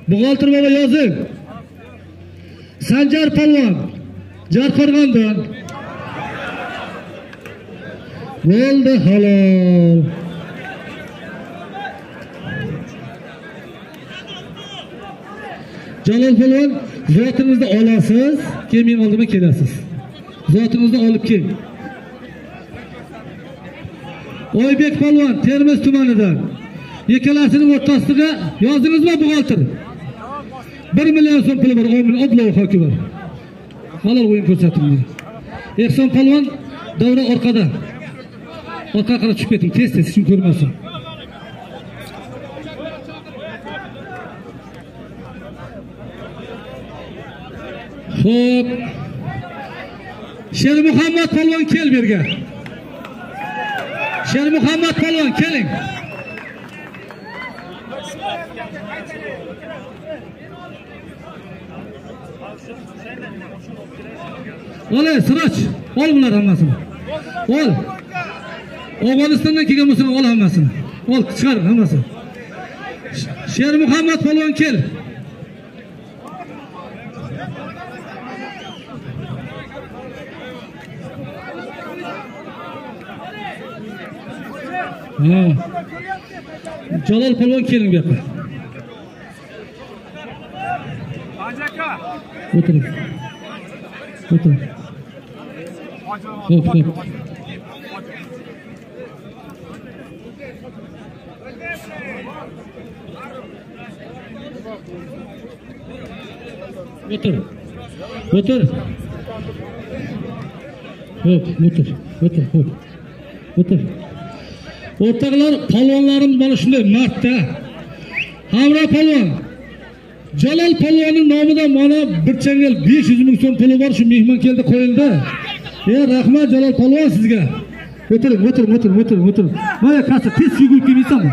Buğaltır baba yozing. Sanjar Palvon Jarqo'rg'ondan. Bo'ldi halol. Jalol Palvon, zotingizni olasiz, keyin men oldimga kelasiz. Zotingizni olib keling. Oybek Palvon Termiz tumanidan. Ikkalasining o'rtasiga yozdingizmi buğaltır? 1 million so'm puli bor, 10 million Allohu akbar. Halol o'yin ko'rsatildi. Ehson Palvon davra orqada. Orqa qarab chiqib keting, tez shuni ko'rmasin. Xo'p. Sher Muhammad Palvon kel berga. Sher Muhammad Palvon keling. Ola Siroj, ol bular hammasini. Ol. Afg'onistondan kelgan bo'lsa ol hammasini. Ol, chiqar hammasini. Sher Muhammad Palvon kel. Jalol Palvon keling bu yoqqa. O'tiring. O'tiring. Xo'p. O'tir. Xo'p. O'tir. O'rtoqlar, palvonlarim mana shunday martda. Hamro Palvon Jalol Palvonning nomidan mana bir changal 500 ming so'm puli bor, shu mehmon keldi qo'yildi. Rahmat Jalol Palvon sizga. O'tiring. Mana qasa tez yugurib kelmaysanmi?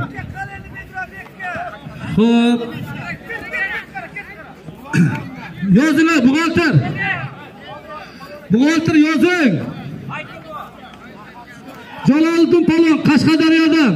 Xo'p. Yozinglar buğaltır. Buğaltır yozing. Jaloliddin Palvon Qashqadaryodan.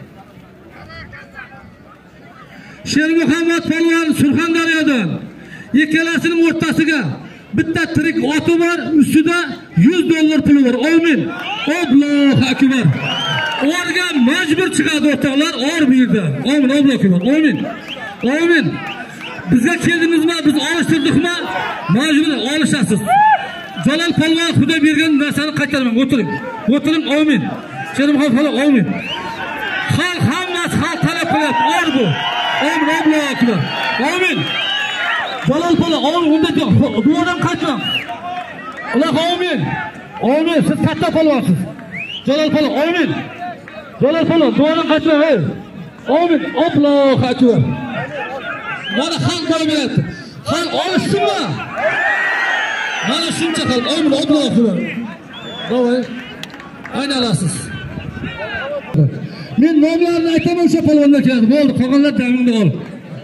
Sher Muhammad Palvon Surxondaryodan. Ikkalasining o'rtasiga bitta tirik oti bor, ustida $100 puli bor. Amin. Allohu akbar. Orga majbur chiqadi o'rtoqlar, or bu yerda. Amin, Allohu akbar. Amin. Bizga keldingizmi? Biz olishtirdikmi? Majbur olishasiz. Jalol Palvon Xudo bergan narsani qaytarmang. O'tiring. Amin. Sher Muhammad Palvon amin. Xalq hammasi xalq talab qilyapti. Or bu. Amin, Allohu akbar. Amin. Jalol Palvon amin. Unda duodan qaytmang. Alloh amin. Siz katta palvonsiz. Jalol Palvon amin. Jalol Palvon duodan qaytmang. Amin. Allohu akbar. Mana xalq bo'lyapti. Xalq olishsinmi? Mana shuncha xalq. Amin. Allohu akbar. Davay. Aynalasiz. Men nomlarini aytaman, o'sha palvonlar keladi. Bo'ldi, qolganlar damingni ol.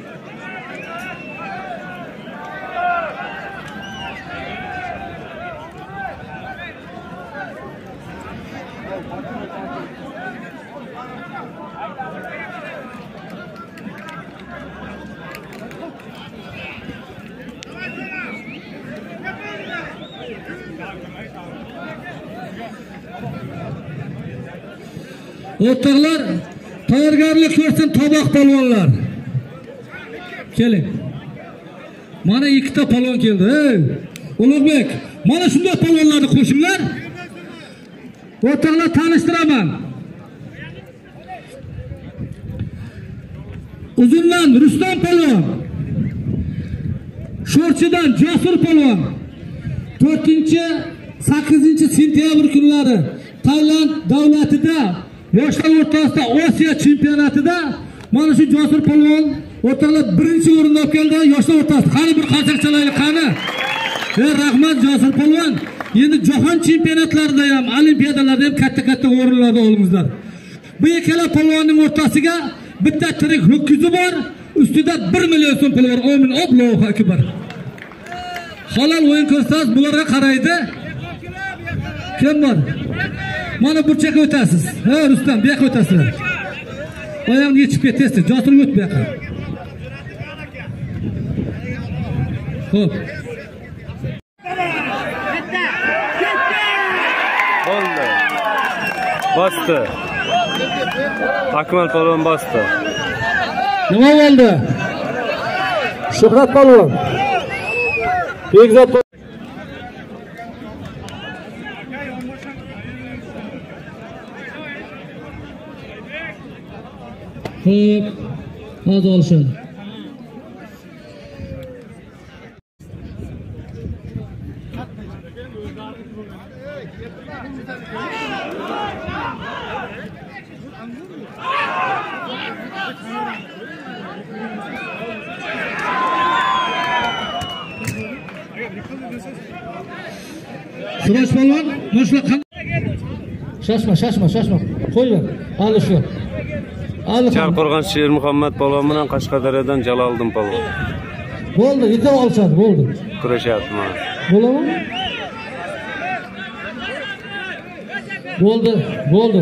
O'rtoqlar, tayyorgarlik ko'rsin toboq palvonlar. Keling. Mana ikkita palvon keldi. Ey, Ulug'bek, mana shunday palvonlarni qo'shinglar. O'rtoqlar, tanishtiraman. Uzundan Rustam palvon. Sho'rchidan Jasur palvon. 4-8 sentyabr kunlari Tailand davlatida yoshlar o'rtasida Osiyo chempionatida mana shu Jasur palvon o'rtoqlar 1-o'rinda olib keldi yoshlar o'rtasida. Qani bir qarsak chalaylik qani. Rahmat Jasur palvon. Endi jahon chempionatlarida ham, olimpiadalarda ham katta o'rinlarda oldingizlar. Bu ikkala palvonning o'rtasiga bitta tirik ho'kizi bor, ustida 1 million so'm puli bor. Amin. Allohu akbar. Halol o'yin ko'rsatasiz, bularga qaraydi. Kim bor? Mana burchakka o'tasiz. Rustam, bu yoqqa o'tasizlar. Oyog'ini yechib ketasiz. Jasur o't bu yoqqa. Xo'p. Oldu. Bastı. Akmal Polvon bastı. Nima bo'ldi? Shuhrat Polvon. Bekzod Xo'p, hozir olishadi. Surash Polvon, boshla Shashma. Qo'y ver. Alishlar. Charqo'rg'on Shermuhammad Polvon bilan Qashqadaryodan Jaloliddin Polvon. Bo'ldi, yetab olishadi, bo'ldi. Kurashyapti mana. Bo'ladimi? Bo'ldi.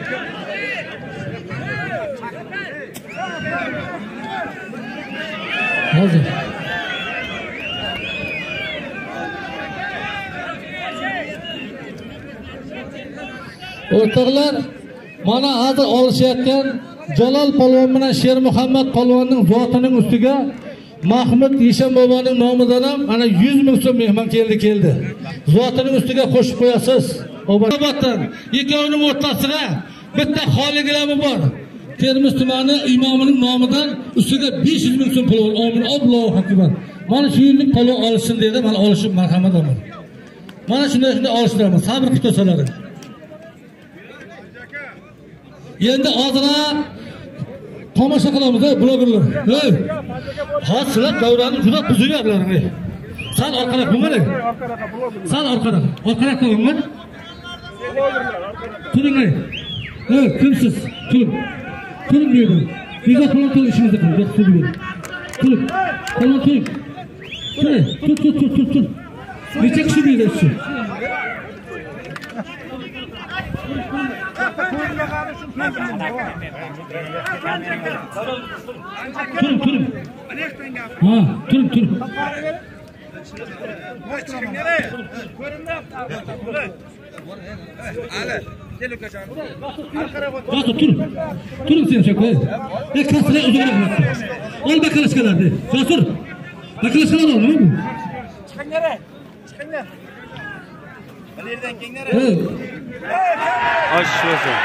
Hozir. O'rtoqlar, mana hozir olishayotgan Jalol Polvon bilan Shermuhammad Polvonning zotining ustiga Mahmud Yeshan boboning nomidan ham ana 100 ming so'm mehmon keldi. Zotining ustiga qo'shib qo'yasiz. Obatdan ikkovining o'rtasida bitta xoligilami bor. Termiz tumani imomining nomidan ustiga 500 ming so'm pul bor. Amin. Allohu akbar. Mana shu yillik polvon olishsin dedi. Mana olishib marhamat oldim. Mana shunday olishtiraman. Sabr qilib Endi ozroq tomosha qilamiz, blogerlar. Hey. Hozir davrani juda buzyaptilar. Sal orqaroq bo'lmang. Sal orqaroq qo'yinglar. Turing. Hey, kimsiz? Turing dedi. Bizga qo'lon to'l ishimizni qilib, turing. Qo'lon turing. Tur. Necha kishi deydi shu? Turing. Ha, turing. Turing sen şaka. Kasra uzun. Ol bakalashkalar de. Jasur. Bakalashkalar ol, nima bu? Chiqinglar. Qayerdan kenglar? Aşşısı.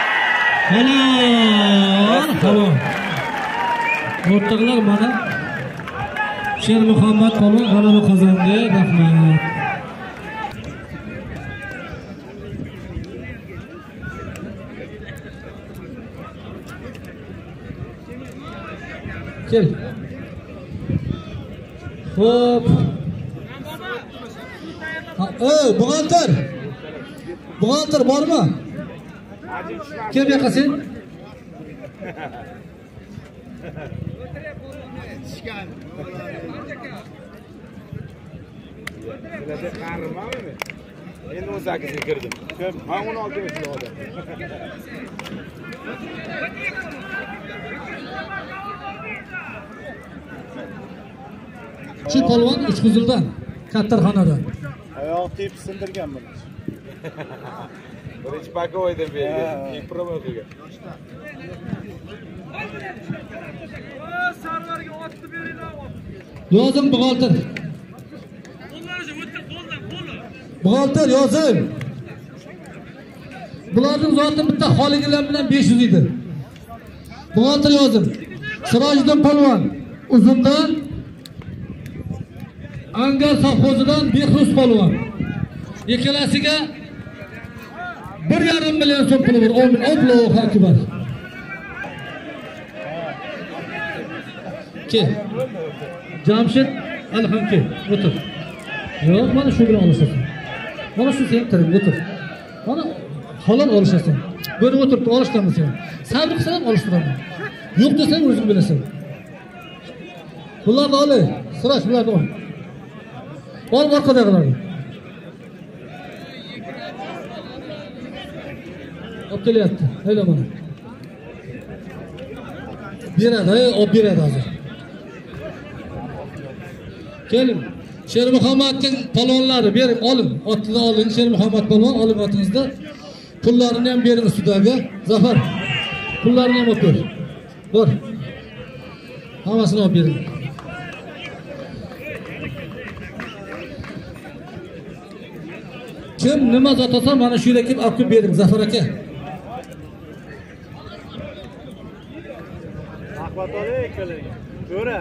Tamam. O'rtoqlar, mana Shermuhammad Polvon g'alaba qozondi. Rahmat. Kel. Hop. Buğaltır var mı? Kim yakasın? Endi 18'e kirdim. Ha 16 yaşında oldu. Şu polvon Uchquzildan, Kattarxonadan. Oyoq tep sindirgan buni. Birinchi pakovoydan bergan, ilk promo qilgan. Sarvarga otni beringlar. Yozim buğaltır. Buğaltır yozim. Bularning zoti bitta xoligilar bilan 500 edi. Buğaltır yozim. Sirojiddin Polvon Uzundan, Angar sovxozidan Behruz Polvon. Ikkalasiga 1,5 million so'm puli bor. Amin. Allohu akbar. Ke. Jamshid Alhamki, o'tir. Yo'q, mana shu bilan olishasan. Mana shu sen tiring, o'tir. Mana halol olishasan. Bo'lib o'tirib olishtiraman sen. Sabr qilsam olishtiraman. Yo'q desang o'zing bilasan. Bularni olay. Sirash bularni ol. Ol orqadagilarni. Olib kelyapti. Hayla mana. Beradi, olib beradi hozir. Keling. Sher Muhammadning palvonlari bering, olin. Otni olin, Sher Muhammad palvon olib otingizda. Pullarini ham bering ustidagi. Zafar. Pullarini ham olib ber. Bor. Hammasini olib bering. Kim nima zot olsa mana shu yerga kelib olib bering Zafar aka. Ahvatoli ekalaga. Ko'ra.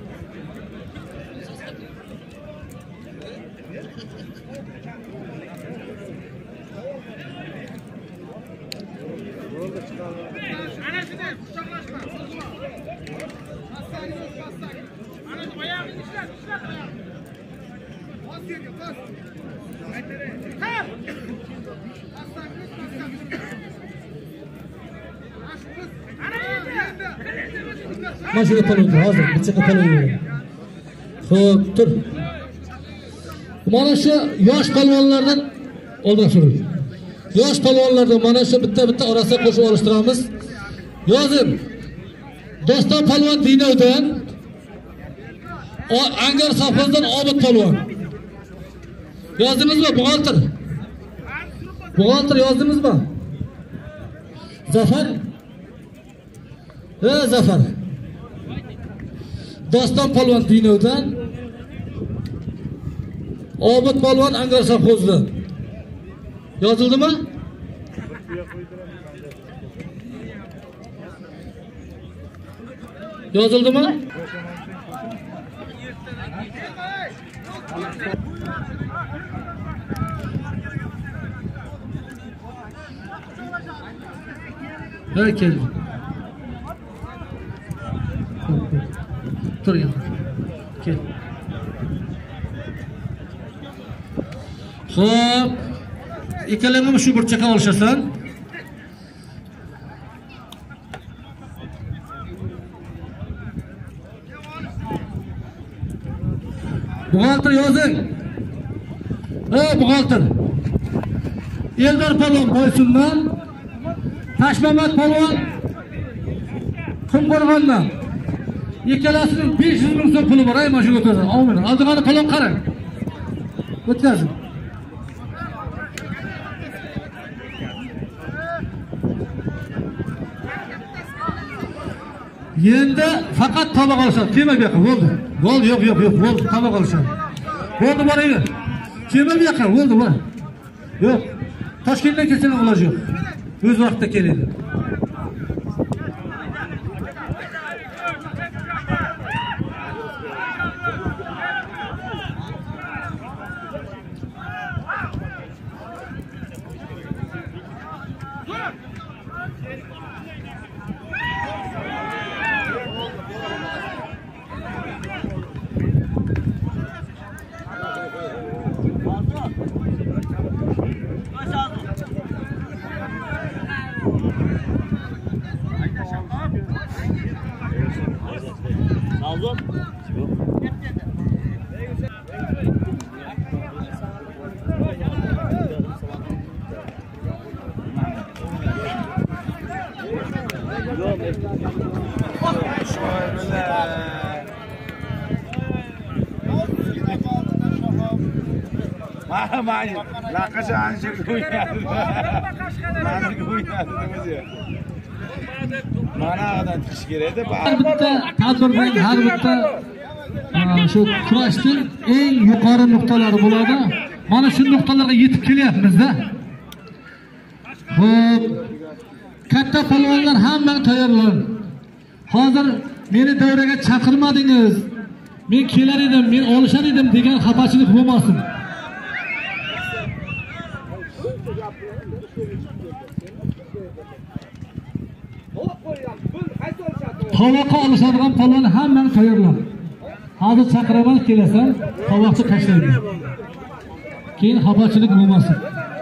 Ana shunday quchoqlashma. Ana shu oyog'ini ishlat oyog'ini. Bos yerga, bos. Aytare. Mana shu palvon hozir bitta palvon. Xo'p, tur. Mana shu yosh palvonlardan oldin so'rang. Yosh palvonlardan mana shu bitta orasiga qo'shib olishtiramiz. Yozing. Doston palvon Dinovdan, Angar safhozdan Obid palvon. Yozdingizmi buxgalter? Buxgalter yozdingizmi? Zafar? Zafar. Doston palvon Dinovdan, Obid palvon Angar safhozdan. Yozildimi? Yozildimi? Kel. Tur ya. Kel. Xo'p. İkkalanma shu burchakka olishasan. Buxgalter yozing. Buxgalter. Eldor palvon Boysundan, Tashmamat palvon Qumqo'rg'ondan. Ikkalasining 500 ming so'm puli bor, ay mana shu o'tadi. Amin. Aldig'ani palvon qarang. O'tkazing. Endi faqat tomoq olishadi. Kelma bu yoqqa, bo'ldi. Bo'ldi, yo'q, bo'ldi. Tomoq olishadi. Bo'ldi, boraver. Kelma bu yoqqa, bo'ldi, bor. Yo'q. Toshkentdan kelsalar iloji yo'q. O'z vaqtida keladi. La kaça anjir koyuyordu. Bana koyuyordu bizi. Bana kadar kış giredi. Har bitta shu kurashning eng yuqori nuqtalari bo'ladi. Mana shu nuqtalarga yetib kelyapmiz-da. Xo'p, katta palvonlar hammang tayyorlan. Hozir meni davraga chaqirmadingiz. Men kelar edim, men olishar edim degan xafachilik bo'lmasin. Tovoqqa olishadigan palvon hammani tayyorlan. Hozir chaqiraman, kelasan, tovoqni tashlayman. Keyin xafachilik bo'lmasin.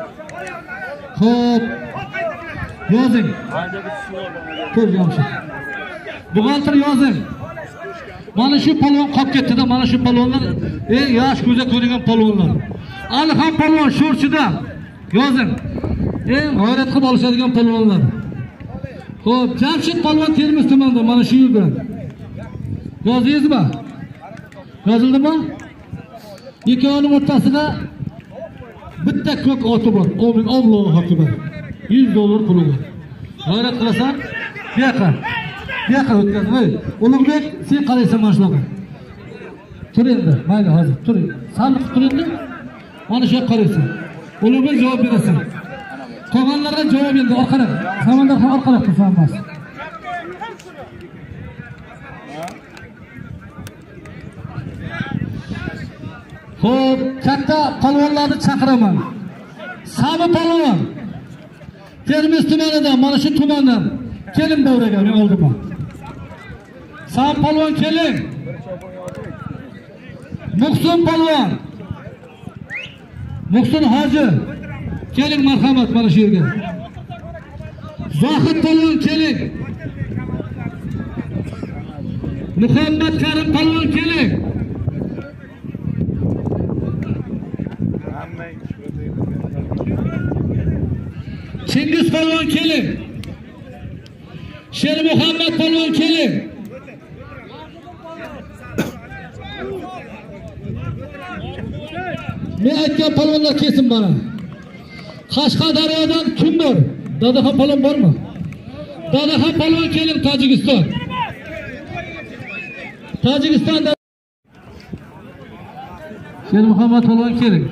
Xo'p. Yozing. Tur yozing. Buxgalter yozing. Mana shu palvon qolib ketdi-da, mana shu palvonlar eng yosh ko'zga ko'ringan palvonlar. Alixon palvon Sho'rchida yozing. Eng g'ayrat qilib olishadigan palvonlar. Xo'p, Jamshid palvon Termiz tumanida mana shu yerda. Yozdingizmi? Yozildimi? ikkovini o'rtasida bitta ko'k oti bor. Omin Allohu akbar. 100 dollar puli bor. G'ayrat qilasan, bu yoqqa o'tkaz. Ulug'bek, sen qaraysan mana shunaqa. Tur endi, mayli hozir tur. Sandiq tur endi. Mana shu yoqqa qaraysan. Ulug'bek javob berasan. Qolganlarga javob endi orqaroq. Samandar ham orqaroq tursa bo'lmas. Xo'p, katta palvonlarni chaqiraman. Sami palvon. Termiz tumanidan, mana shu tumandan keling davraga, men oldimman. Sami palvon keling. Muhsin palvon. Muhsin hoji. Keling marhamat mana shu yerga. Zohid palvon keling. Muhammad Karim palvon keling. Chingiz palvon keling. Sher Muhammad palvon keling. Men aytgan palvonlar kelsin bana. Qashqadaryodan kim bor? Dadaxon palvon bormi? Dadaxon palvon keling Tojikiston. Tojikistonda Sher Muhammad palvon keling.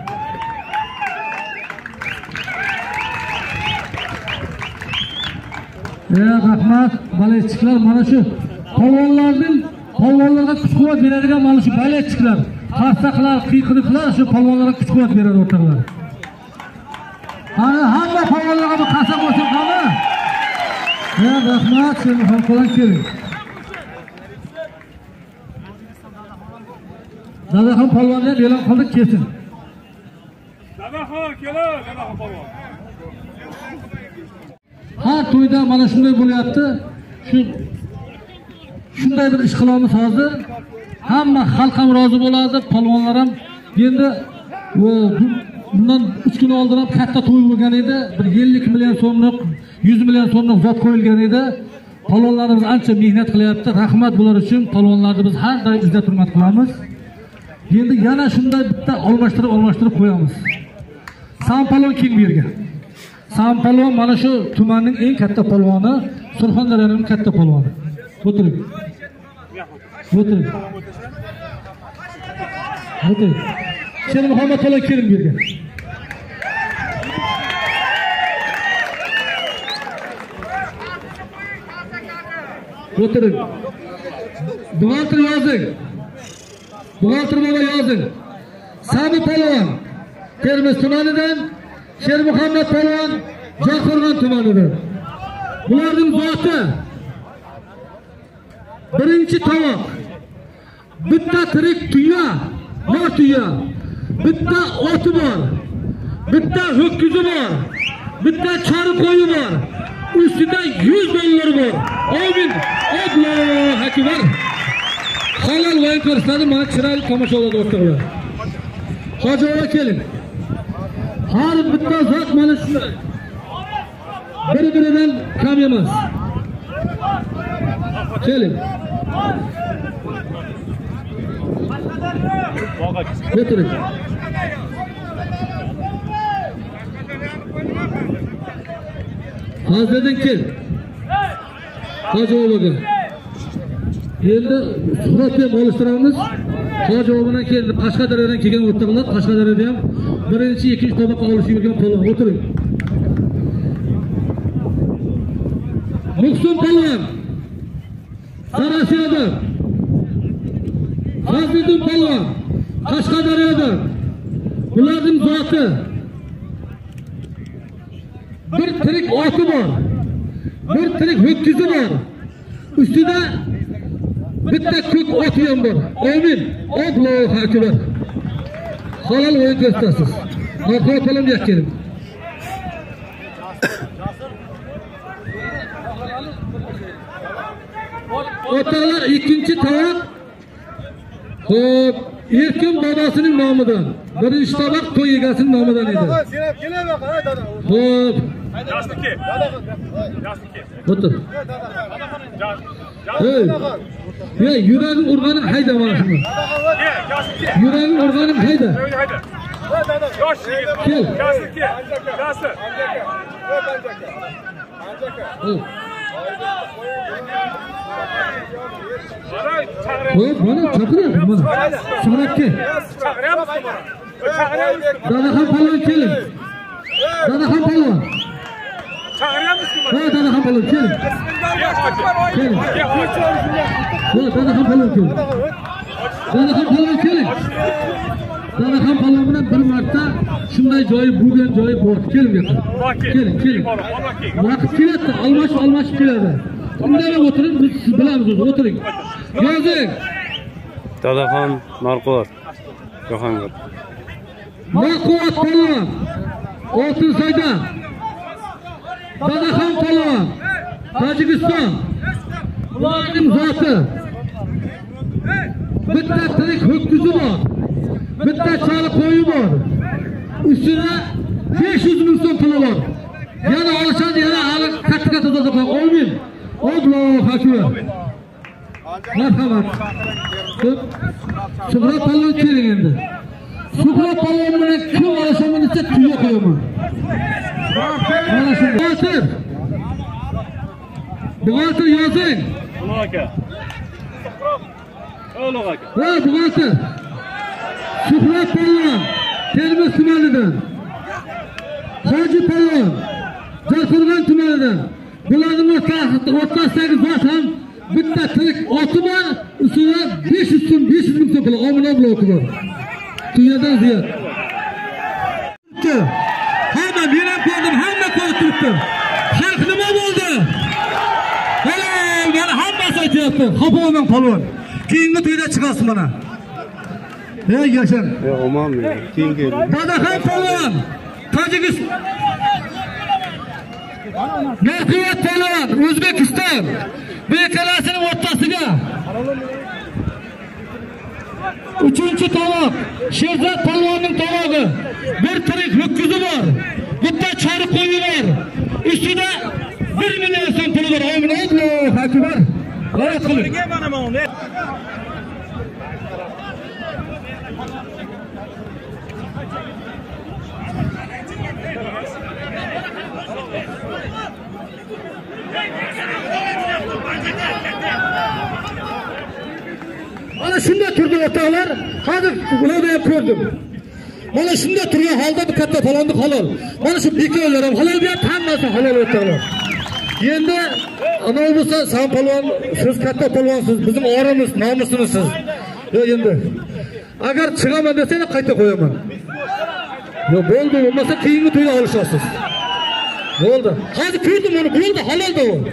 Rahmat, baletchiklar mana shu palvonlarga kuch-quvvat beradigan mana shu baletchiklar, qarsaqlar, qiyqiriqlar shu palvonlarga kuch-quvvat beradi o'rtoqlar. Ana hamma palvonlarga bir qasam bo'lsin qani. Rahmat, Sher Muhammad palvon keling. Dadaxon palvonni ham e'lon qildik, kelsin. Dadaxon kelin, Dadaxon palvon. Har to'yda mana shunday bo'lyapti. Shunday bir ish qilamiz hozir. Hamma xalq ham rozi bo'ladi, palvonlar ham. Endi bundan 3 kun oldin ham katta to'y bo'lgan edi. Bir 50 million so'mlik, 100 million so'mlik zot qo'yilgan edi. Palvonlarimiz ancha mehnat qilyapti. Rahmat bular uchun. Palvonlarni biz har doim izzat hurmat qilamiz. Endi yana shunday bitta almashtirib qo'yamiz. Sam palvon keng bergan. Sam palvon mana shu tumanning eng katta palvoni, Surxondaryoning katta palvoni. O'tiring. Sher Muhammad palvon keling bergan. O'tiring. Buxgalter yozing. Buxgalter bola yozing. Sami palvon Termiz tumanidan, Sher Muhammad palvon Jo'qorg'on tumanidan. Bularning zoti birinchi tovoq, bitta tirik tuya, mor tuya, bitta oti bor, bitta ho'kizi bor, bitta chori qo'yi bor, ustida 100 dollar bor. Amin. Allohu akbar. Halol o'yin ko'rsatadi, mana chiroyli tomosha oladi o'rtoqlar. Hoji aka keling. Har bitta zot mana shunday. Bir-biridan kam emas. Keling. O'tiring. Hozirdan kel. Hoji o'g'liga. Endi surat ham olishtiramiz. Hoji o'g'lidan keldi. Qashqadaryodan kelgan o'rtoqlar, Qashqadaryoda ham birinchi, ikkinchi tomoqqa olishib yurgan palvon. O'tiring. Muhsin palvon. Sarasiyoda. Fazliddin palvon. Qashqadaryoda. Bularning zoti. Bir tirik oti bor. Bir tirik ho'kizi bor. Ustida bitta ko'k oti ham bor. Amin. Allohu akbar. Halol o'yin ko'rsatasiz. Orqa qo'lim yakkelim. Otalar ikinci tabak. Hop, Erkin babasının nomidan. Birinchi tabak to'y egasinin nomidan edi. Hop. Jasniki. O'tir. Hey. Ya yuragim urg'aning hayda mana shuni. Yüreğim organım haydi. Yosh Kel. Kasır ki. Kasır. Bana çakırıyor bana. Sanatçı. Dadahan palon kelin. Dadahan palon. Ha dadahan palon kelin. Kelin. Ha dadahan palon kelin. Dadahan palon kelin. Dadahan palon bilan bir marta shunday joyi bo'lgan joyi bor. Kelin yo'q. Keling. Vaqt keladi, almashib keladi. Indamay o'tiring, biz siz bilamiz o'zi, o'tiring. Yozing. Dadaxon Narquvvat. Jahongir. Narquvvat palvon. Oltinsoyda. Dadaxon palvon. Tojikiston. Ularning zoti. Bitta tirik ho'kizi bor. Bitta choli qo'yi bor. Ustida 500 ming so'm puli bor. Yana olishadi, yana hali katta dadaxon. Olmin. Allohu akbar. Marhamat. Suhrat palvon keling endi. Suhrat palvon bilan kim olashaman desa tuya qo'yaman. Mana shu buxgalter yozing. Ulug' aka. Ulug' aka. Va buxgalter. Suhrat palvon Termiz tumanidan. Hoji palvon Jarqo'rg'on tumanidan. Bularning o'rtasidagi zot ham bitta tirik oti bor, ustida 500 ming so'm pul, omina bloki bor. Tuyadan ziyod. Hamma men ham ko'rdim, hamma ko'rib turibdi. Xalq nima bo'ldi? Mana hammasi aytyapti. Xafoman palvon. Keyingi to'yda chiqasiz mana. Ey yashan. Omon keyingi. Dadaxon palvon. Tojikiston. Narquvvat palvon, O'zbekiston. Bu ikkalasining o'rtasiga. 3-tovoq. Sherzod palvonning tovog'i. Bir tirik ho'kizi bor. Bitta chori qo'yi bor. Ustida 1 million so'm puli bor. Allohu akbar. G'ayrat qiling. Mana shunda turdi o'rtoqlar. Hozir ularni ham ko'rdim. Mana shunda turgan holda bu katta palonni halol. Mana shu bekorlar ham halol deyapti, hammasi halol o'rtoqlar. Endi ana bo'lsa san palvon, siz katta palvonsiz, bizim oramiz, nomusimizsiz. Yo endi agar chiqaman desang qayta qo'yaman. Yo bo'ldi, bo'lmasa keyingi to'yda olishasiz. Bo'ldi. Hozir ko'rdim uni, bo'ldi, halolda u.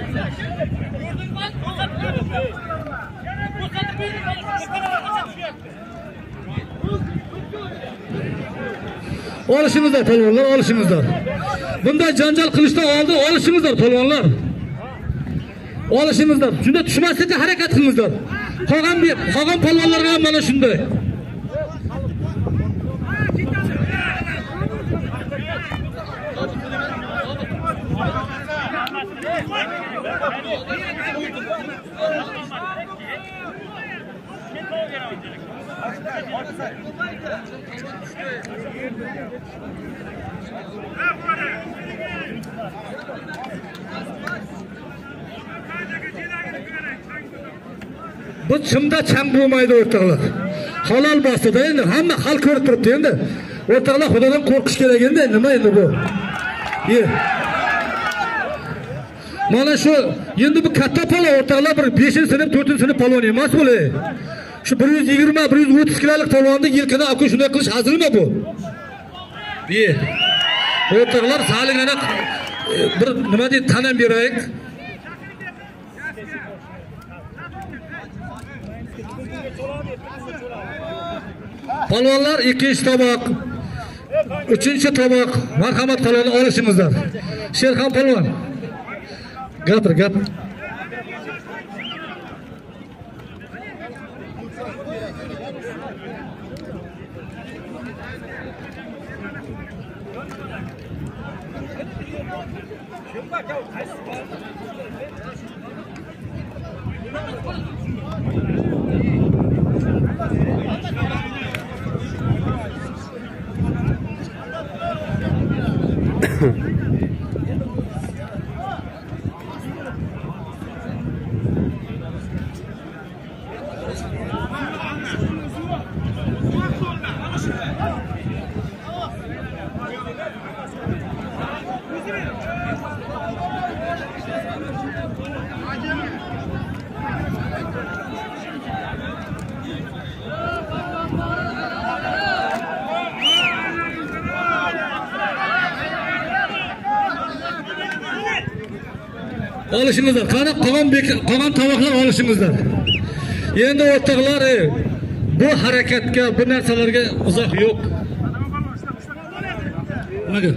Olishimizlar palvonlar, olishimizlar. Bunday janjal qilishdan oldin olishimizlar palvonlar. Olishimizlar. Shunda tushmaslikka harakat qilingizlar. Qolgan palvonlarga ham mana shunday. Bu chimda chang bo'lmaydi o'rtoqlar. Halol bosida endi hamma xalq ko'rib turibdi endi. O'rtoqlar Xudodan qo'rqish kerak endi. Nima endi bu? Mana shu endi bu katta palon o'rtoqlar bir 5-sinf, 4-sinf palon emas bu. Şu 120-130 kilolik palvonni yelkada aka shunday qilish hazilmi bu? O'rtoqlar saligana bir nima deb tanam beraylik. Palvonlar 2-tovoq, 3-tovoq marhamat palvonni olishimizlar. Sherxon palvon. Gapir. Olishingizlar. Qani qolgan tovoqlar olishingizlar. Endi o'rtoqlar, bu harakatga, bu narsalarga uzoq yo'q. Nimaga?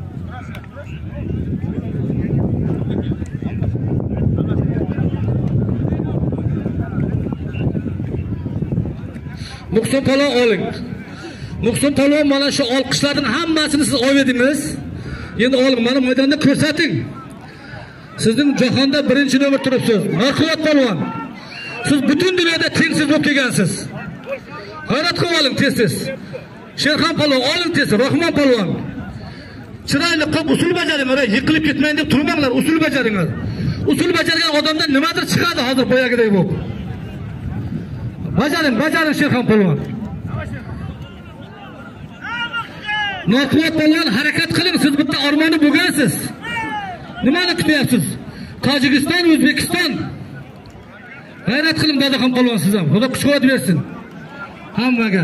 Muhsin palon oling. Muhsin palon mana shu olqishlarning hammasini siz olvedingiz. Endi oling, mana maydonda ko'rsating. Sizning jahonda birinchi navbat turibsiz. Marhamat palon. Siz butun dunyoda tengsiz bo'lib kelgansiz. G'ayrat qilib oling tez-tez. Sherxon palon oling tez, Rahmon palon. Chiroyli qilib usul bajaring, yiqilib ketmaydi deb turmanglar, usul bajaringlar. Usul bajargan odamdan nimadir chiqadi hozir boyagidek bo'lib. Bajaring Sherxon palon. Marhamat palon, harakat qiling, siz bitta armoni bo'lgansiz. Nimani kutyapsiz? Tojikiston, O'zbekiston. G'ayrat qiling Dadaxon palon siz ham. Xudo kuch-quvvat bersin. Hammaga.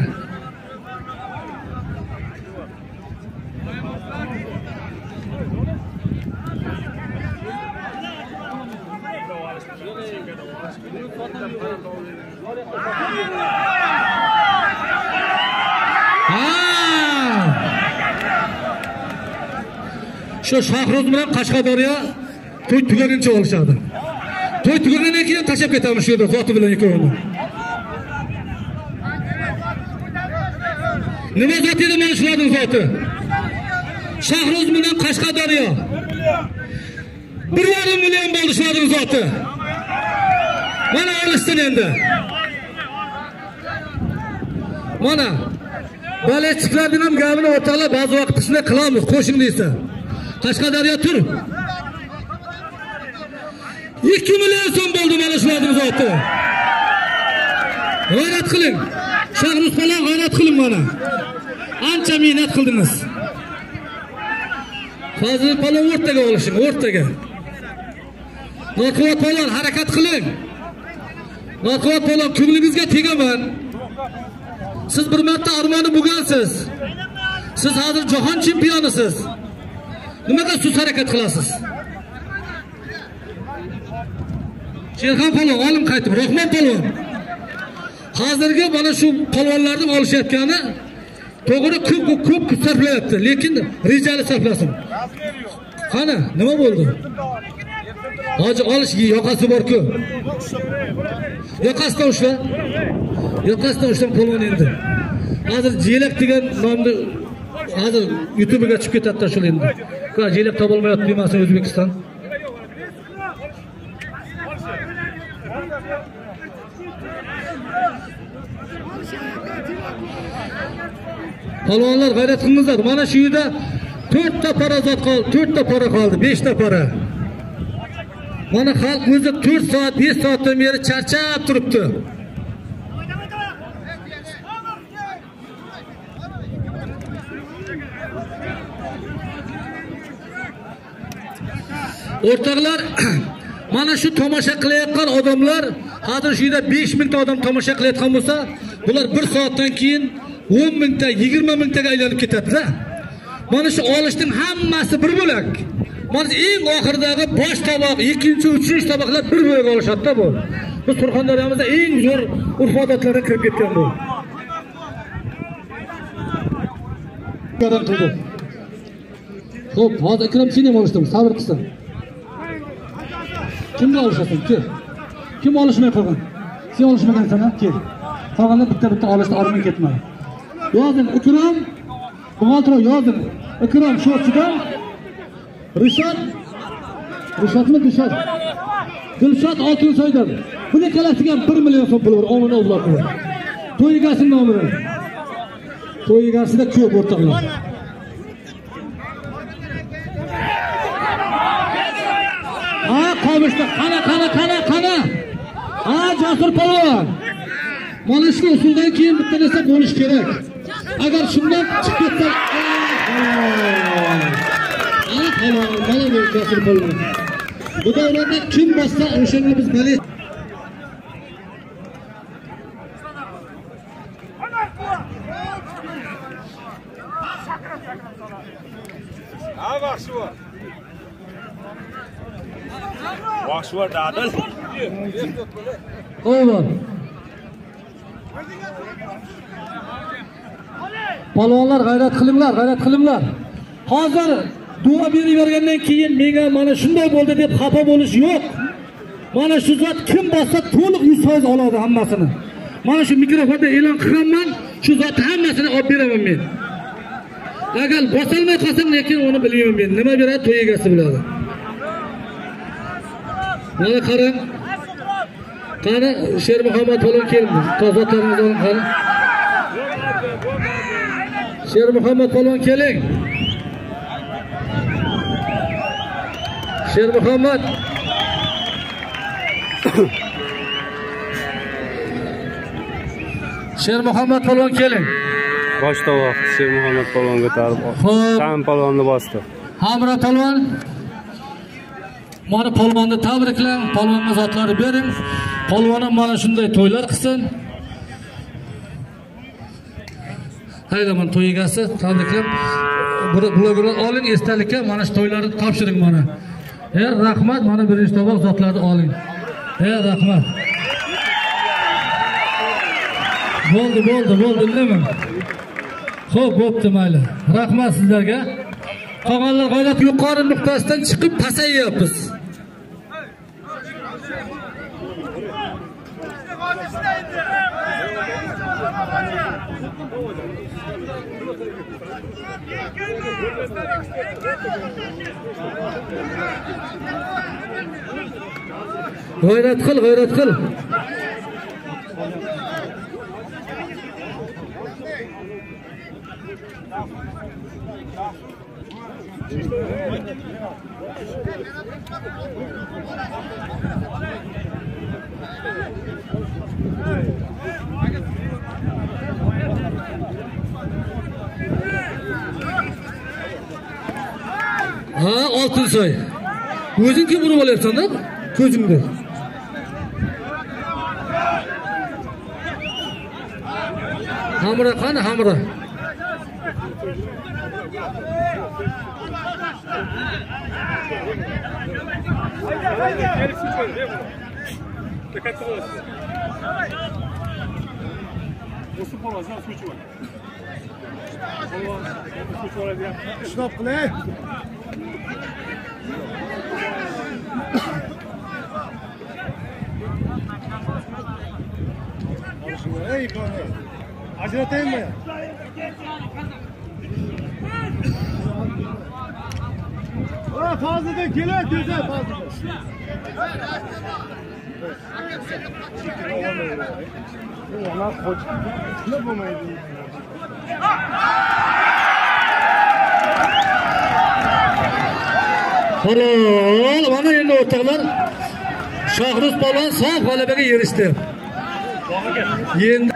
Shu Shohroz bilan Qashqadaryo to'y tugaguncha olishadi. To'y tugagandan keyin tashab ketamiz shu yerda zoti bilan ikkovini. Nima zoti edi mana shularning zoti? Shohroz bilan Qashqadaryo 1,5 million bo'ldi shularning zoti. Mana olishsin endi. Mana balechiklarning ham gapini o'rtoqlar ba'zi vaqt shunday qilamiz, qo'shing deysa. Qashqadaryo tur. 2 million so'm bo'ldi mana shularning zoti. G'ayrat qiling. Shohroz palon g'ayrat qiling mana. Ancha mehnat qildingiz. Fozil palon o'rtaga olishing, o'rtaga. Marhamat palon harakat qiling. Marhamat palon, ko'nglingizga tegaman. Siz bir marta armoni bo'lgansiz. Siz hozir jahon chempionisiz. Nimaga siz harakat qilasiz? Sherxon palon olim qaytib, Rahmon palon. Hozirgi mana shu palvonlarning olishayotgani to'g'ri ko'p sarflayapti, lekin rejali sarflasin. Qani, nima bo'ldi? Hoji olish yoqasi bor-ku. Yoqasidan ushla. Yoqasidan ushlan palvon endi. Hozir Jelak degan nomni hozir YouTube'ga chiqib ketadi shu endi. Jelak topolmayapti demasin O'zbekiston. Palvonlar g'ayrat qilingizlar. Mana shu yerda 4 ta parazot qoldi, 4 ta para qoldi, 5 ta para. Mana xalq o'zi 4 soat, 5 soatdan beri charchab turibdi. O'rtoqlar, mana shu tomosha qilayotgan odamlar, hozir shu yerda 5000 ta odam tomosha qilayotgan bo'lsa, bular 1 soatdan keyin 10,000 ta, 20,000 taga aylanib ketadi-da. Mana shu olishning hammasi bir bo'lak. Mana eng oxirdagi bosh tovoq, ikkinchi, uchinchi tovoqlar bir bo'lak olishadi-da bu. Bu Surxondaryomizda eng zo'r urf-odatlarga kirib ketgan bu. Xo'p, hozir Ikrom seni ham olishdim, sabr qilsin. Kimga olishasan? Kel. Kim olishmay qolgan? Sen olishmagansan-a? Kel. Qolganlar bitta olishda ormon ketmadi. Yozing Ikrom, buxgalter yozing. Ikrom sho'chidan Rishotmi Dilshod? Dilshod Oltinsoydan. Buni kalasiga 1 million so'm pul bor, omon o'g'lar qilib. To'y egasining nomidan. To'y egasida ko'p o'rtoqlar. Qovishdi. Qana. Jasur palvon. Mana shu usuldan keyin bitta narsa bo'lish kerak. Agar shundan chiqib ketsa, mana bu Jasur palvon. Bu davlatda kim bossa o'shanga biz bali. Ha, bak şu var. Bosh var dadil. Qo'yibor. Palvonlar g'ayrat qilinglar. Hozir duo beravergandan keyin menga mana shunday bo'ldi deb xafa bo'lish yo'q. Mana shu zot kim bossa to'liq 100% oladi hammasini. Mana shu mikrofonda e'lon qilganman, shu zot hammasini olib beraman men. Agar bosolmay qolsam, lekin uni bilmayman men. Nima beradi to'y egasi biladi. Mana qarang. Qani Sher Muhammad Palvon keldi. Qozotlaringizni olib qani. Sher Muhammad Palvon keling. Sher Muhammad. Sher Muhammad Palvon keling. Boshda vaqt Sher Muhammad Palvonga tarib. Tam Palvonni bosdi. Hamra Palvon. Mana Palvonni tabriklang, Palvonga zotlari bering. Palvonim mana shunday to'ylar qilsin. Hayda men to'y egasi tabriklam. Bular oling esdalikka mana shu to'ylarni topshiring mana. Rahmat, mana birinchi tovoq zotlarni oling. Rahmat. Bo'ldi, indamang. Xo'p, bo'pti mayli. Rahmat sizlarga. Qolganlar g'oyat yuqori nuqtasidan chiqib pasayyapmiz. G'ayrat qil. Oltinsoy. O'zing kim urib olyapsan-da? Ko'zingda. Hamra qani, Hamra? Stop qilay. Ey qani. Ajrataymi? Fazladan kelar tezda fazla. Ona qo'ch. Nima bo'lmaydi? Halol, mana endi o'rtoqlar Shohruz Palvon sof g'alabaga erishdi. Endi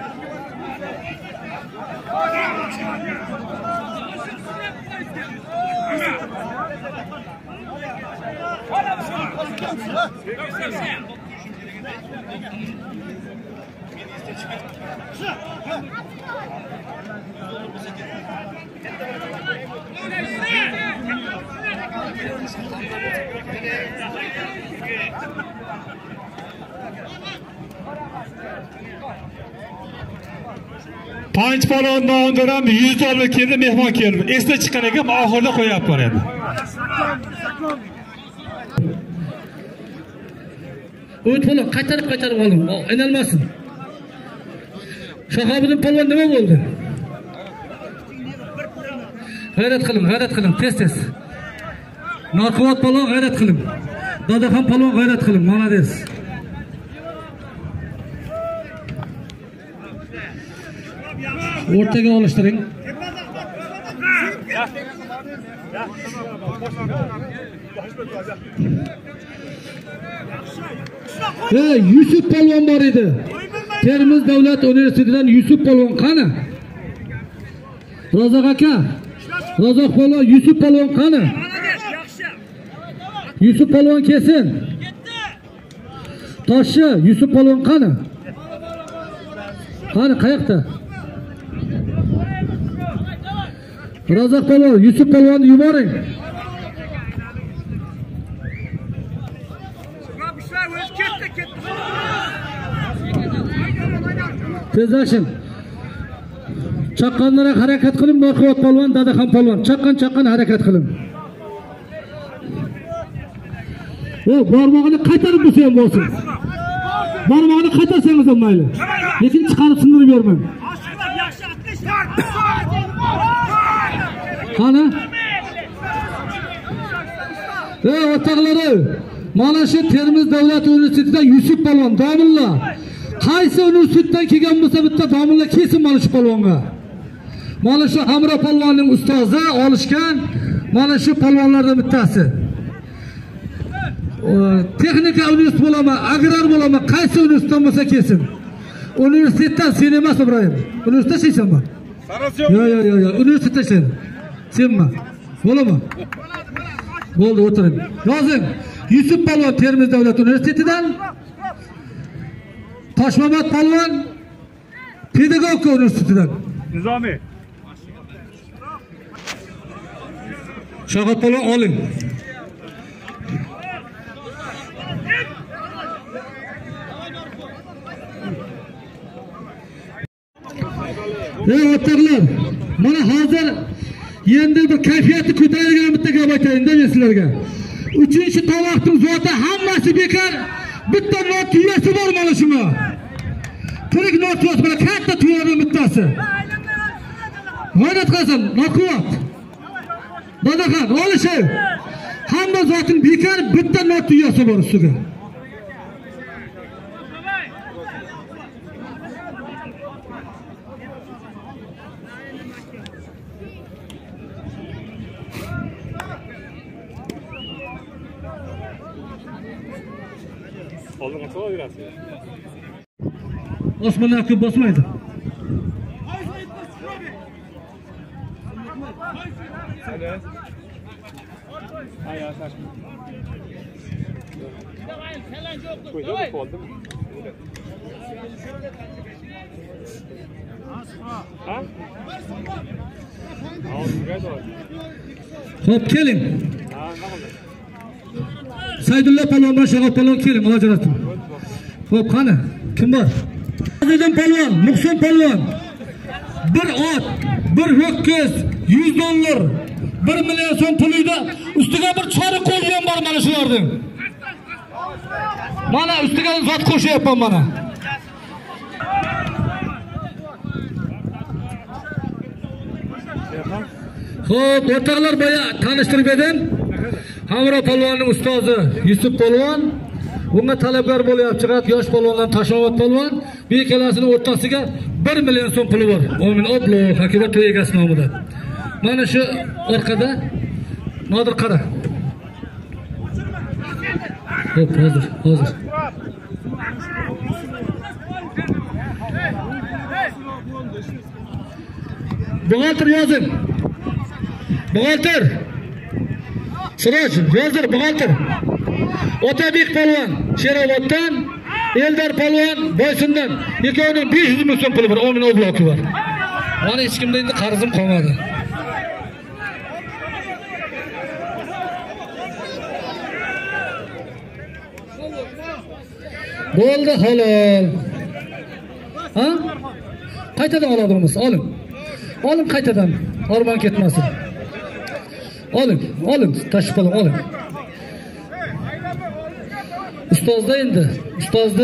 Panch Palvon nomidan ham 100 dollar keldi, mehmon keldi. Esda chiqqan ekan, oxirida qo'yib boradi. O'tib qaytarib oling, aynalmasin. Shahobiddin Palvon nima bo'ldi? G'ayrat qiling, tez. Narquvvat Palvon g'ayrat qiling. Dadaxon Palvon g'ayrat qiling, malades. O'rtaga olishtiring. Yusuf Palvon bor edi. Termiz davlat universitetidan Yusuf Palvon qani? Rozaq aka. Rozaq Palvon, Yusuf Palvon qani? Yusuf Palvon kelsin. Toshchi, Yusuf Palvon qani? Qani qayoqda? Rozaq Palvon, Yusuf Palvonni yuboring. Tezlaşın. Chaqqanlara harakat qilib, Marhamat polvon, Dadaxon polvon. Chaqqan harakat qilin. Barmog'ini qaytarib bo'lsa ham bo'lsin. Barmog'ini qaytarsangiz ham mayli. Lekin chiqarib sindirib bermang. Qani? O'rtoqlar, mana shu Termiz davlat universitetidan Yusuf polvon, domilla. Qaysi universitetdan kelgan bo'lsa bitta domilla kelsin mana shu polvonga. Mana shu Hamro polvonning ustozi olishgan, mana shu polvonlardan bittasi. Texnika universitet bo'laman, agrar bo'laman, qaysi universitetdan bo'lsa kelsin. Universitetdan sen emas Ibrohim. Universitetda senmi? Yo'q, universitetda sen. Senmi? Bo'laman. Bo'ldi, o'tiring. Yozing. Yusuf polvon Termiz davlat universitetidan. Toshmamat polvon pedagogika universitetidan. Nizomiy. Shohat polvon oling. O'rtoqlar, mana hozir endi bir kayfiyatni ko'tarilgan bitta gap aytayinda men sizlarga. 3-tovoqning zoti hammasi bekor. Bitta not tuyasi bor mana shunga. Tirik not tuyasi bor, katta tuyaning bittasi. G'ayrat qilsin, noquvvat. Dadaxon, olishi. Hamma zoting bekor, bitta not tuyasi bor ustiga. Oldin qattiq o'yrasiz. Osmondan ko'p bosmaydi. Xo'p, keling. Saydulla polvon, Shohat polvon keling, mulojaat. Xo'p, qani? Kim bor? Azizim polvon, Muhsin polvon. Bir ot, bir ho'kiz, $100, 1 million so'm pulida, ustiga bir chorak qo'ygan bor mana shularning. Mana ustiga zot qo'shyapman mana. Xo'p, o'rtoqlar, boya tanishtirib edim. Hamro polvonning ustozi Yusuf polvon. Bunga talabgor bo'lyapti, chiqat yosh polvondan Tashovat polvon. Bu ikkalasining o'rtasiga 1 million so'm puli bor. Omin oblo, haqiqat to'y egasi nomidan. Mana shu orqada Nodir qara. Xo'p, hozir. Buxgalter yozing. Buxgalter. Siroj, yozdir buxgalter. Otabek polvon Sheroboddan, Eldor polvon Boysundan. Ikkovining 500 ming so'm puli bor, Omin obloki bor. Mana hech kimda endi qarzim qolmadi. Bo'ldi, halol. Ha? Qaytadan oladimiz, oling. Oling qaytadan, orman ketmasin. Oling, tashib qoling, oling. Ustozda endi, ustozni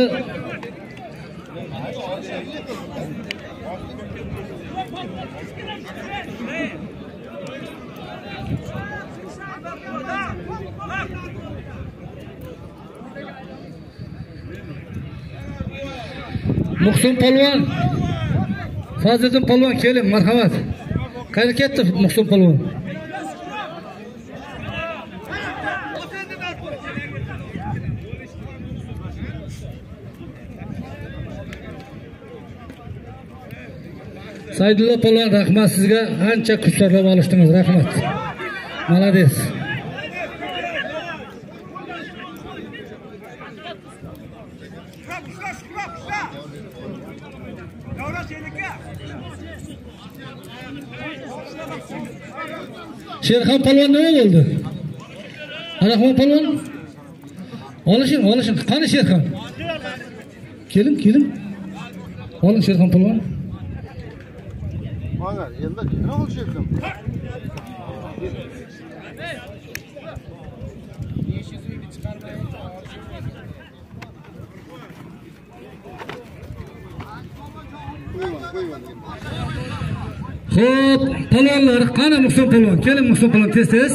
Muhsin polvon, Fazliddin polvon keling, marhamat. Qayerga ketdi Muhsin polvon? Saydulla polvon, rahmat sizga, ancha kurslarga olishdingiz, rahmat. Malades. Sherxon polvon nima bo'ldi? Rahmon polvon? Olishing. Qani Sherxon? Keling. Oling Sherxon polvon. Mana endi nima olishayapsan? Xo'p, polvonlar, qani Muhsin polvon? Keling Muhsin polvon tez.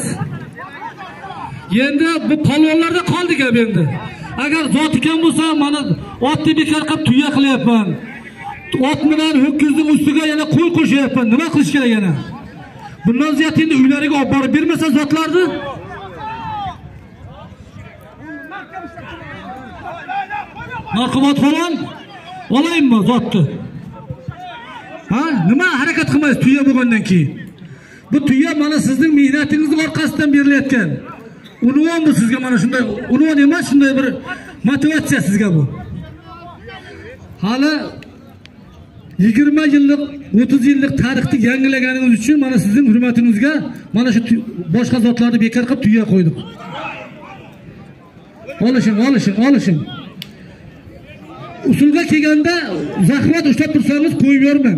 Endi bu polvonlarda qoldik gap endi. Agar zot ekan bo'lsa, mana otni bekor qilib tuya qilyapman. Ot bilan ho'kizning ustiga yana qo'y qo'shyapman. Nima qilish kerak yana? Bundan ziyod endi uylariga olib borib bermasa zotlarni. Marhamat polvon, olaymi zotni? Ha, nima harakat qilmaysiz tuya bo'lgandan keyin? Bu tuya mana sizning mehnatingizning orqasidan berilayotgan. Unvon bu sizga mana shunday, unvon emas, shunday bir motivatsiya sizga bu. Hali 20 yillik, 30 yillik tarixni yangilaganingiz uchun mana sizning hurmatingizga mana shu boshqa zotlarni bekor qilib tuya qo'ydik. Olishing. Usulga kelganda zahmat ushlab tursangiz qo'yib yormang.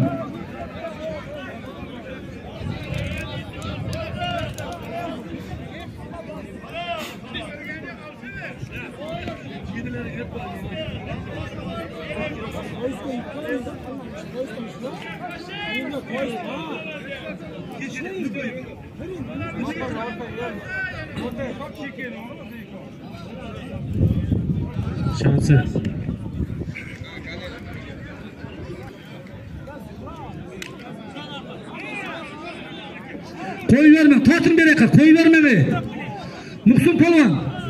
Şansı. Koy verme, tortun bir yakar, koy verme be. Muhsin polvon.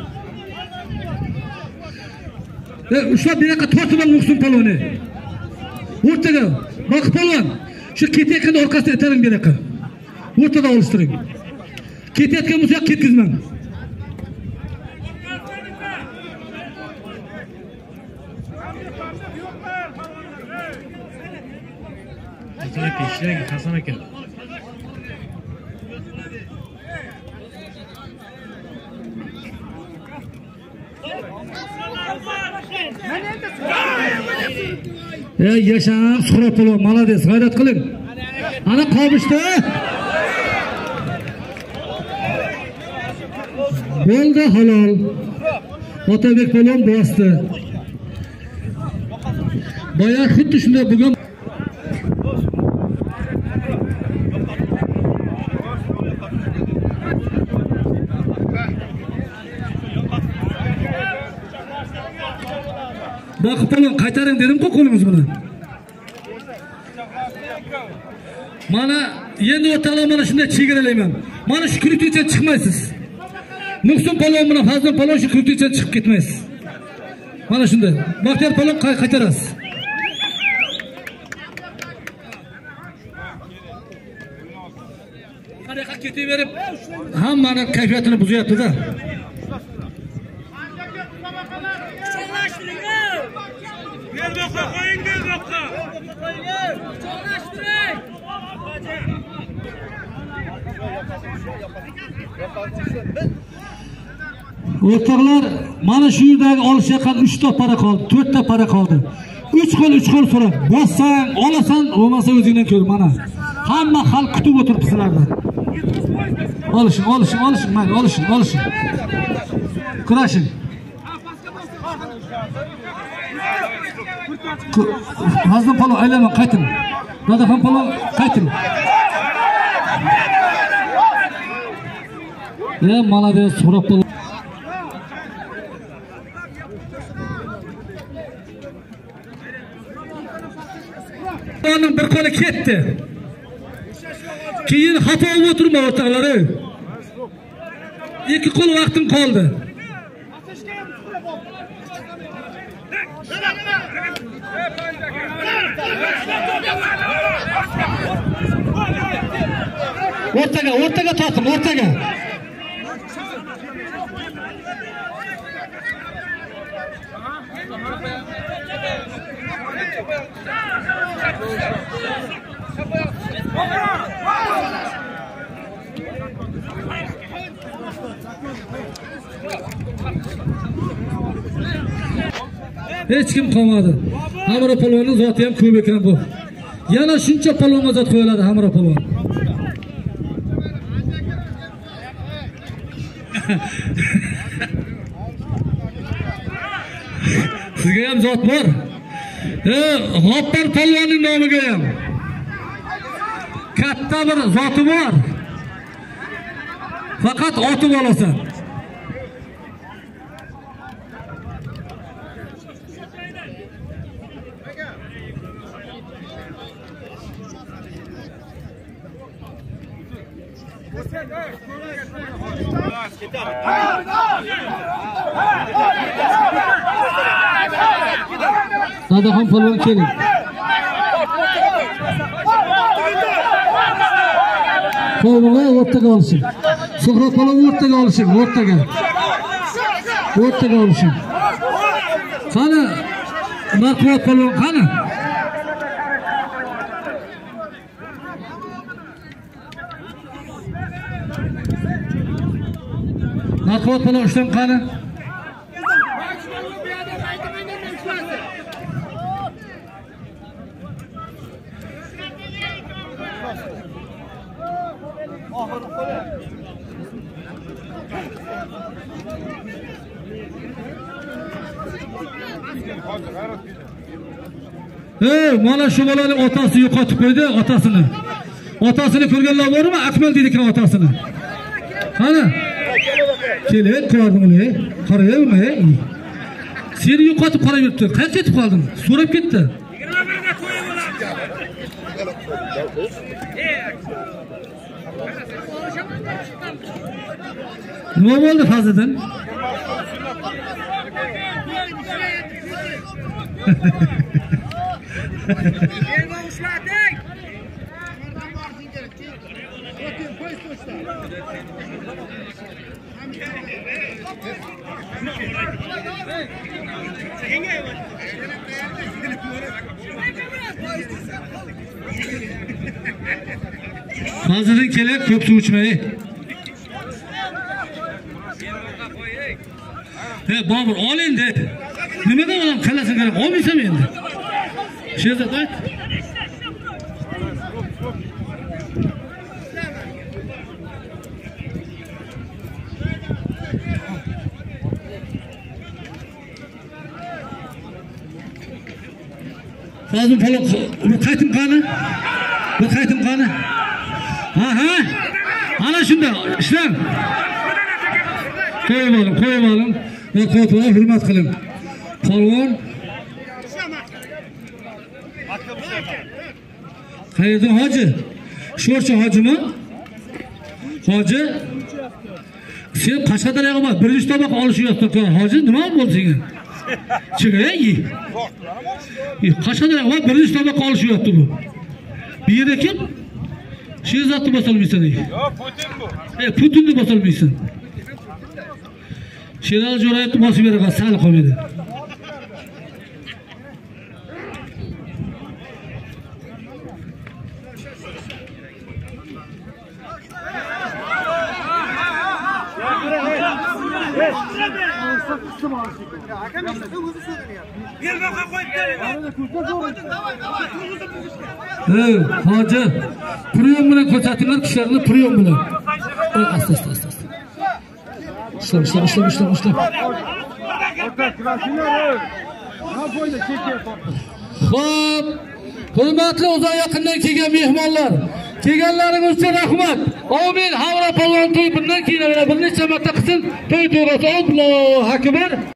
Ushlab bir yakar tortun ben Muhsin polvoni. O'rtaga, bak polvon. Şu ketayotganda orqasidan etaring bir yakar. O'rtada olishtiring. Ketayotgan bo'lsa ketkizmang. Hasan aka. Yaşa, Suhrat polvon, malades, g'ayrat qiling. Ana qobishdi. Bo'ldi halol. Otabek polvon bosdi. Boya xuddi shunday bugun Bakıp polvon qaytaring dedim-ku qo'lingiz bilan. Mana endi o'rtalar mana shunday chegaralayman. Mana shu kirikdan chiqmaysiz. Muhsin polvon bilan Fazlon polvon shu kirikdan chiqib ketmaysiz. Mana shunday. Baxtiyor polvon qaytarasiz. Qanaqa ketaverib hammani kayfiyatini buzyapti-da. O'rtoqlar, mana shu yerdagi olishayotgan 3 ta para qoldi, 4 ta para qoldi. 3 qo'l so'rab, bossang, olasan, bo'lmasa o'zingdan ko'r mana. Hamma xalq kutib o'tiribdi sizlardan. Olishing, mayli, olishing. Kurashing. Fazlon polvon aylanma, qayting. Dadaxon polvon, qayting. Malades, Suhrat polvon. Onun bir qo'li ketdi. Keyin xato bo'lib o'tirma o'rtoqlar. 2 qo'l vaqtim qoldi. O'rtaga tortin, o'rtaga. Hech kim qolmadi. Hamra polvonning zoti ham ko'p ekan bu. Yana shuncha polvonga zot qo'yiladi Hamra polvon. Sizga ham zot bor. G'oppar polvonning nomiga ham katta bir zoti bor. Faqat otib olasan. Sadaxon polvon keling. Polvonlar o'rtaga olishing. Suhra polvon o'rtaga olishing, o'rtaga. O'rtaga olishing. Qani? Marquvvat polvon qani? Marquvvat polvon ishdan qani? Mana shu bolaning otasi yo'qotib qo'ydi, otasini. Otasini ko'rganlar bormi? Akmal deydi ekan otasini. Qani? Kelin, ko'rdingmi? Qarayapmi? Seni yo'qotib qarab yuribdi. Qayerga ketib qolding? So'rab ketdi. 21 ga to'y bo'ladi. Nima bo'ldi Fazliddin? Fazliddin kelib ko'p suv ichmay. Bobur ol endi. Nimadan olam qalasini qarab olmaysan endi. Sherzod ayt. Fazıl falan bu qaytim qani? Bu qaytim qani? Ha. Ana shunda ishlang. Qo'yib oling. Va qo'yib hurmat qiling. Polvon. Qayerda hoji? Sho'rchi hojimi? Hoji. Sen Qashqadaryoga bor, birinchi tomoq olishyapti. Hoji nima bo'ldi senga? Chigay. Qashqadaryoga bor, birinchi tomoq olishyapti bu. Bu yerda kim? Sherzodni bosolmaysan. Yo'q, Putin bu. Putinni bosolmaysan. Sherali Jo'rayevni bosib bergan sal qolmaydi. Hoji, priyom bilan ko'rsatinglar kishilarni priyom bilan. Asta. Ishla. Xo'p, hurmatli uzoq yaqindan kelgan mehmonlar, kelganlaringiz uchun rahmat. Amin. Hamra polvon to'y bundan keyin bir necha marta qilsin, to'y to'g'risi. Allohu akbar.